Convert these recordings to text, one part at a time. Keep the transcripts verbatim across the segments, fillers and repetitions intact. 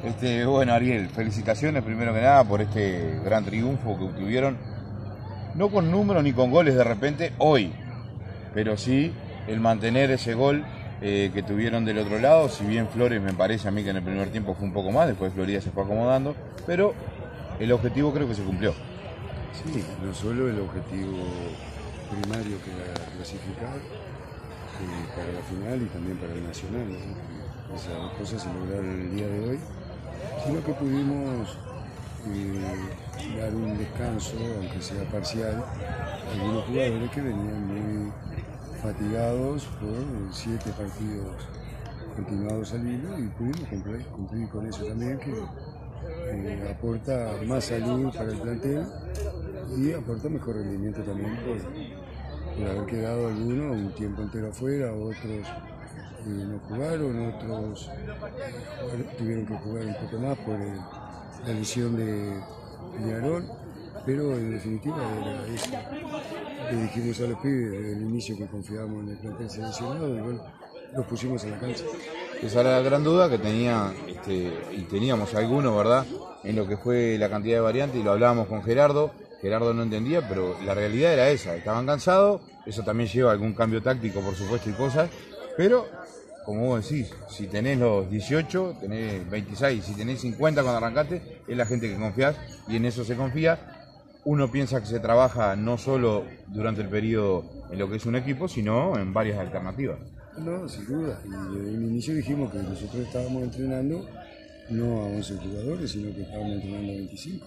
Este, bueno, Ariel, felicitaciones primero que nada por este gran triunfo que obtuvieron, no con números ni con goles de repente hoy, pero sí el mantener ese gol eh, que tuvieron del otro lado. Si bien Flores me parece a mí que en el primer tiempo fue un poco más, después Florida se fue acomodando, pero el objetivo creo que se cumplió. Sí, no solo el objetivo primario que era clasificar eh, para la final y también para el nacional, ¿no? Esas dos cosas se lograron el día de hoy, sino que pudimos eh, dar un descanso, aunque sea parcial, a algunos jugadores que venían muy fatigados por siete partidos continuados al hilo y pudimos cumplir, cumplir con eso también, que eh, aporta más salud para el plantel y aporta mejor rendimiento también por, por haber quedado algunos un tiempo entero afuera, otros eh, no jugaron, otros eh, tuvieron que jugar un poco más por el, la lesión de Villarón, pero en definitiva era eso. Le dijimos a los pibes desde el inicio que confiábamos en el plantel seleccionado y bueno, los pusimos en la cancha. Esa era la gran duda que tenía, este, y teníamos algunos, ¿verdad?, en lo que fue la cantidad de variantes, y lo hablábamos con Gerardo. Gerardo no entendía, pero la realidad era esa, estaban cansados, eso también lleva algún cambio táctico, por supuesto, y cosas, pero, como vos decís, si tenés los dieciocho, tenés veintiséis, si tenés cincuenta cuando arrancaste, es la gente que confías, y en eso se confía. Uno piensa que se trabaja no solo durante el periodo en lo que es un equipo, sino en varias alternativas. No, sin duda, y desde el inicio dijimos que nosotros estábamos entrenando no a once jugadores, sino que estábamos entrenando a veinticinco.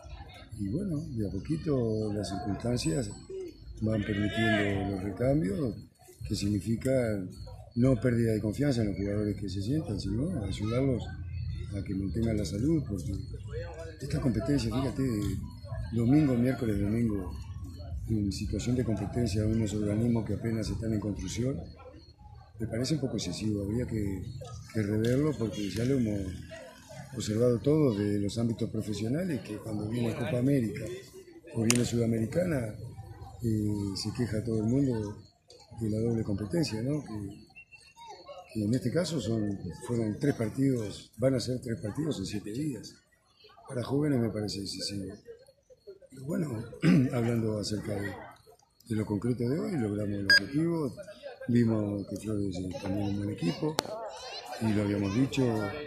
Y bueno, de a poquito las circunstancias van permitiendo los recambios, que significa no pérdida de confianza en los jugadores que se sientan, sino ayudarlos a que mantengan la salud, porque esta competencia, fíjate, domingo, miércoles, domingo, en situación de competencia de unos organismos que apenas están en construcción, me parece un poco excesivo, habría que, que reverlo porque ya lo hemos observado todos desde los ámbitos profesionales, que cuando viene Copa América o viene Sudamericana, eh, se queja todo el mundo de la doble competencia, ¿no? Que, que en este caso son, fueron tres partidos, van a ser tres partidos en siete días. Para jóvenes me parece excesivo. Pero bueno, hablando acerca de, de lo concreto de hoy, logramos el objetivo, vimos que Flores también es un buen equipo, y lo habíamos dicho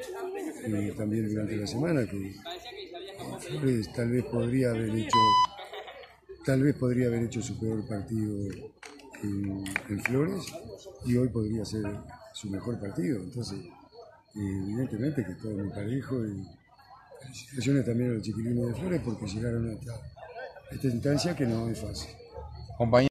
eh, también durante la semana, que eh, Flores tal vez podría haber hecho tal vez podría haber hecho su peor partido en, en Flores, y hoy podría ser su mejor partido. Entonces, eh, evidentemente que todo es muy parejo, y felicitaciones también a los chiquilines de Flores porque llegaron a esta, a esta instancia que no es fácil. Compañero.